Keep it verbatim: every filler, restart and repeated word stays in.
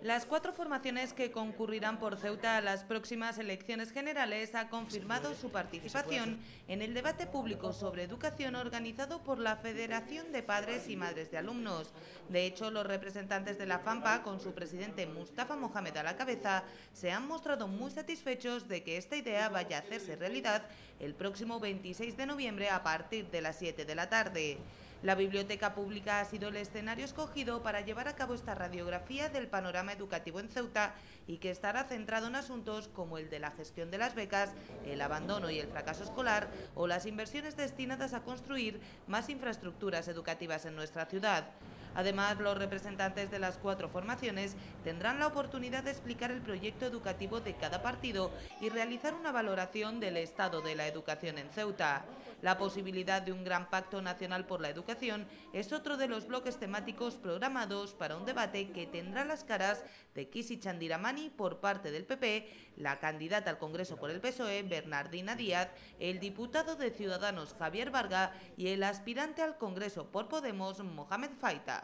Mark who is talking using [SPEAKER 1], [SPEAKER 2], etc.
[SPEAKER 1] Las cuatro formaciones que concurrirán por Ceuta a las próximas elecciones generales han confirmado su participación en el debate público sobre educación organizado por la Federación de Padres y Madres de Alumnos. De hecho, los representantes de la FAMPA, con su presidente Mustafa Mohamed a la cabeza, se han mostrado muy satisfechos de que esta idea vaya a hacerse realidad el próximo veintiséis de noviembre a partir de las siete de la tarde. La biblioteca pública ha sido el escenario escogido para llevar a cabo esta radiografía del panorama educativo en Ceuta y que estará centrado en asuntos como el de la gestión de las becas, el abandono y el fracaso escolar o las inversiones destinadas a construir más infraestructuras educativas en nuestra ciudad. Además, los representantes de las cuatro formaciones tendrán la oportunidad de explicar el proyecto educativo de cada partido y realizar una valoración del estado de la educación en Ceuta. La posibilidad de un gran pacto nacional por la educación es otro de los bloques temáticos programados para un debate que tendrá las caras de Kisi Chandiramani por parte del P P, la candidata al Congreso por el P S O E, Bernardina Díaz, el diputado de Ciudadanos, Javier Varga, y el aspirante al Congreso por Podemos, Mohamed Faita.